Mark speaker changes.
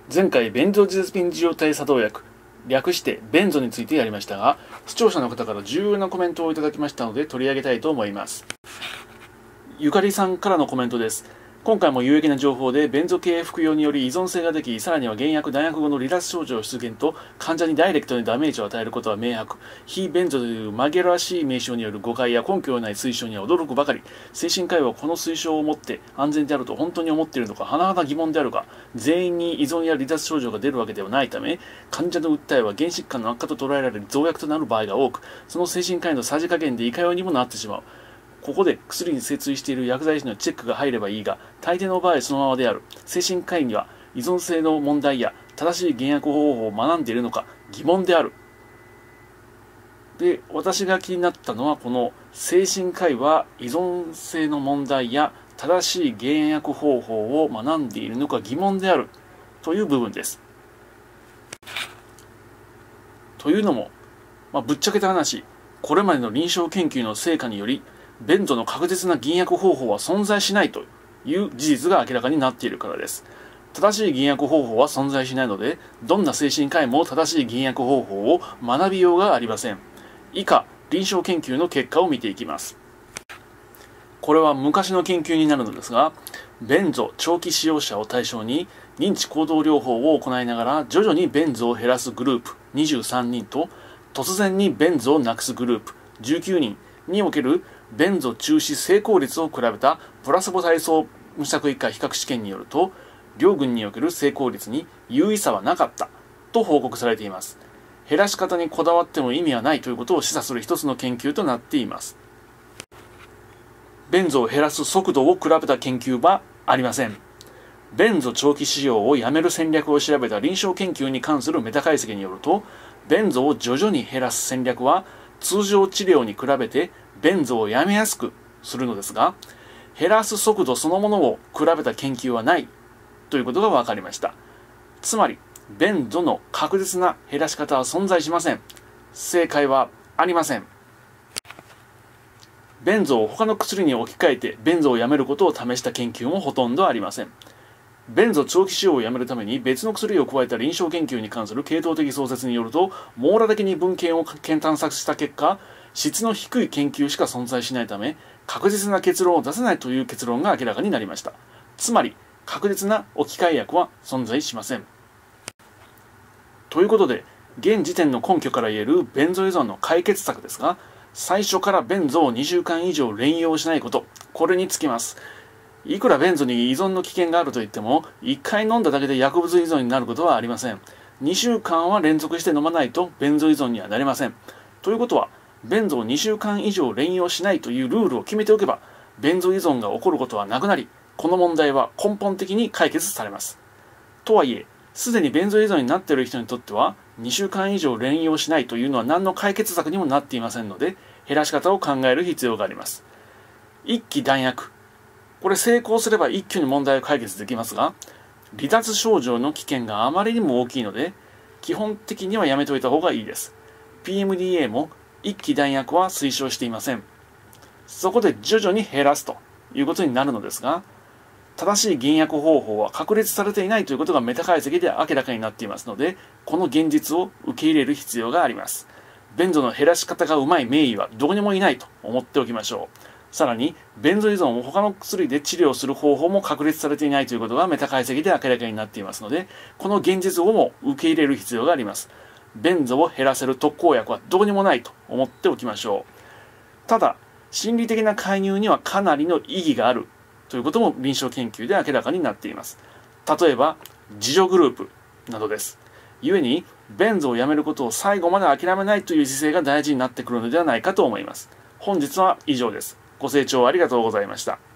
Speaker 1: 前回、ベンゾジアゼピン受容体作動薬、略してベンゾについてやりましたが、視聴者の方から重要なコメントをいただきましたので取り上げたいと思います。ゆかりさんからのコメントです。今回も有益な情報で、ベンゾ系服用により依存性ができ、さらには減薬、弾薬後の離脱症状出現と、患者にダイレクトにダメージを与えることは明白。非ベンゾという紛らわしい名称による誤解や根拠のない推奨には驚くばかり。精神科医はこの推奨をもって安全であると本当に思っているのか、甚だ疑問であるが、全員に依存や離脱症状が出るわけではないため、患者の訴えは原疾患の悪化と捉えられる増薬となる場合が多く、その精神科医のさじ加減でいかようにもなってしまう。ここで薬に精通している薬剤師のチェックが入ればいいが、大抵の場合そのままである。精神科医には依存性の問題や正しい減薬方法を学んでいるのか疑問である。で、私が気になったのは、この精神科医は依存性の問題や正しい減薬方法を学んでいるのか疑問であるという部分です。というのも、ぶっちゃけた話、これまでの臨床研究の成果により、ベンゾの確実な減薬方法は存在しないという事実が明らかになっているからです。正しい減薬方法は存在しないので、どんな精神科医も正しい減薬方法を学びようがありません。以下、臨床研究の結果を見ていきます。これは昔の研究になるのですが、ベンゾ長期使用者を対象に認知行動療法を行いながら徐々にベンゾを減らすグループ23人と、突然にベンゾをなくすグループ19人におけるベンゾ中止成功率を比べたプラセボ体操無作為化比較試験によると、両群における成功率に優位差はなかったと報告されています。減らし方にこだわっても意味はないということを示唆する一つの研究となっています。ベンゾを減らす速度を比べた研究はありません。ベンゾ長期使用をやめる戦略を調べた臨床研究に関するメタ解析によると、ベンゾを徐々に減らす戦略は通常治療に比べてベンゾをやめやすくするのですが、減らす速度そのものを比べた研究はないということが分かりました。つまり、ベンゾの確実な減らし方は存在しません。正解はありません。ベンゾを他の薬に置き換えてベンゾをやめることを試した研究もほとんどありません。ベンゾ長期使用をやめるために別の薬を加えた臨床研究に関する系統的創設によると、網羅的に文献を探索した結果、質の低い研究しか存在しないため、確実な結論を出せないという結論が明らかになりました。つまり、確実な置き換え薬は存在しません。ということで、現時点の根拠から言えるベンゾ依存の解決策ですが、最初からベンゾを2週間以上連用しないこと、これにつきます。いくらベンゾに依存の危険があるといっても、1回飲んだだけで薬物依存になることはありません。2週間は連続して飲まないとベンゾ依存にはなりません。ということは、ベンゾを2週間以上連用しないというルールを決めておけば、ベンゾ依存が起こることはなくなり、この問題は根本的に解決されます。とはいえ、すでにベンゾ依存になっている人にとっては、2週間以上連用しないというのは何の解決策にもなっていませんので、減らし方を考える必要があります。一気弾薬。これ成功すれば一挙に問題を解決できますが、離脱症状の危険があまりにも大きいので、基本的にはやめておいた方がいいです。PMDA も一気弾薬は推奨していません。そこで徐々に減らすということになるのですが、正しい減薬方法は確立されていないということがメタ解析で明らかになっていますので、この現実を受け入れる必要があります。ベンゾの減らし方がうまい名医はどこにもいないと思っておきましょう。さらに、ベンゾ依存を他の薬で治療する方法も確立されていないということがメタ解析で明らかになっていますので、この現実をも受け入れる必要があります。ベンゾを減らせる特効薬はどこにもないと思っておきましょう。ただ、心理的な介入にはかなりの意義があるということも臨床研究で明らかになっています。例えば、自助グループなどです。故に、ベンゾをやめることを最後まで諦めないという姿勢が大事になってくるのではないかと思います。本日は以上です。ご清聴ありがとうございました。